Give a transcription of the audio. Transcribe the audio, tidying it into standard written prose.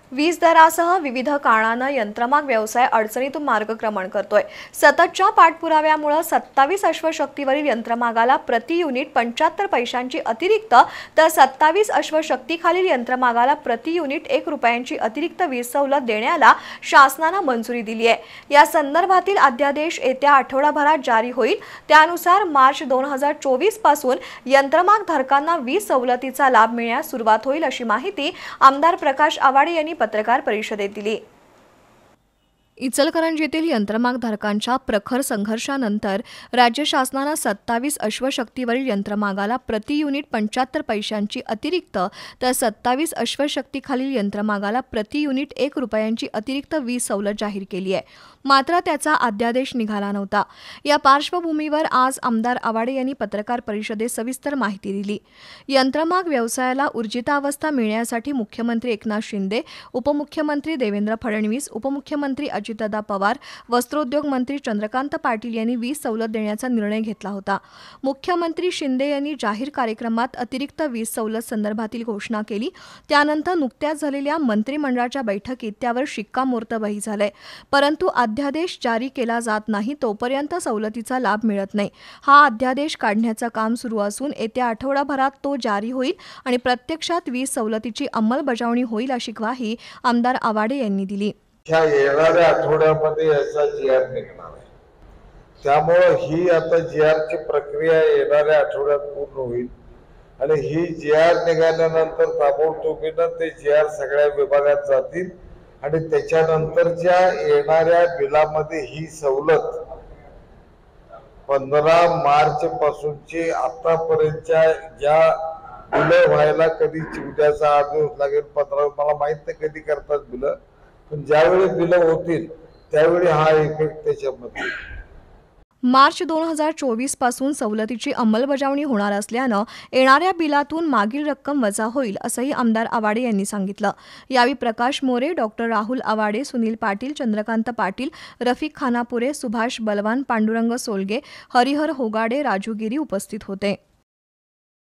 वीज दरासह विविध कारणांना यंत्रमाग व्यवसाय अडचणीतून मार्गक्रमण करतोय। सततच्या पाठपुराव्यामुळे 27 अश्वशक्तीवरील यंत्रमागाला प्रति युनिट 75 पैशांची अतिरिक्त तर 27 अश्वशक्तीखालील यंत्रमागाला प्रति युनिट 1 रुपयांची अतिरिक्त वीज सवलत देण्याला शासनाने मंजुरी दिली आहे। या संदर्भातील अध्यादेश येत्या आठवडाभरात जारी होईल। त्यानुसार मार्च 2024 पासून यंत्रमाग धारकांना वीज सवलतीचा लाभ मिळण्यास सुरुवात होईल, अशी माहिती आमदार प्रकाश आवाडे यांनी पत्रकार परिषदेत दिली। इचलकरंजीतील यंत्रमाग धारकांच्या प्रखर संघर्षानंतर राज्य शासनाने 27 अश्वशक्तीवरील यंत्रमागाला प्रति युनिट 75 पैशांची अतिरिक्त तर 27 अश्वशक्तीखालील यंत्रमागाला प्रति युनिट 1 रुपयांची अतिरिक्त वीज सवलत जाहीर केली आहे। मात्र त्याचा अध्यादेश निघाला नव्हता। या पार्श्वभूमीवर आज आमदार आवाडे यांनी पत्रकार परिषदेत सविस्तर माहिती दिली। यंत्रमाग व्यवसायाला ऊर्जितावस्था मिळण्यासाठी मुख्यमंत्री एकनाथ शिंदे, उपमुख्यमंत्री देवेंद्र फडणवीस, उपमुख्यमंत्री अजितदादा पवार, वस्त्रोद्योग मंत्री चंद्रकांत पाटील यांनी वीज सवलत देण्याचा निर्णय घेतला होता। मुख्यमंत्री शिंदे यांनी जाहीर कार्यक्रमात अतिरिक्त वीज सवलत संदर्भातील घोषणा केली। त्यानंतर नुकत्याच झालेल्या मंत्रिमंडळाच्या बैठकीत त्यावर शिक्कामोर्तबही झाले। परंतु अध्यादेश जारी केला जात नाही तोपर्यंत सवलतीचा लाभ मिळत नाही। हा अध्यादेश काढण्याचं काम सुरू असून येत्या आठवडाभरात तो जारी होईल आणि प्रत्यक्षात वीज सवलतीची अंमलबजावणी होईल, अशी ग्वाही आमदार आवाडे यांनी दिली। येणाऱ्या आठवड्यामध्ये याचा जीआर निघणार आहे। त्यामुळे ही आता जीआरची प्रक्रिया येणाऱ्या आठवड्यात पूर्ण होईल आणि ही जीआर निघाल्यानंतर ताबडतोबीनं ते जीआर सगळ्या विभागात जातील आणि त्याच्यानंतरच्या येणाऱ्या बिलामध्ये ही सवलत 15 मार्च पासूनची आतापर्यंतच्या ज्या बिलं व्हायला कधी उद्याचा 8 दिवस लागेल, 15 मला माहित नाही कधी करतात बिलं, पण ज्यावेळी बिलं होतील त्यावेळी हा इफेक्ट त्याच्यामध्ये। मार्च 2024 पासून सवलतीची अंमलबजावणी होणार असल्यानं येणाऱ्या बिलातून मागील रक्कम वजा होईल, असंही आमदार आवाडे यांनी सांगितलं। यावेळी प्रकाश मोरे, डॉक्टर राहुल आवाडे, सुनील पाटील, चंद्रकांत पाटील, रफिक खानापुरे, सुभाष बलवान, पांडुरंग सोलगे, हरिहर होगाडे, राजू गिरी उपस्थित होते।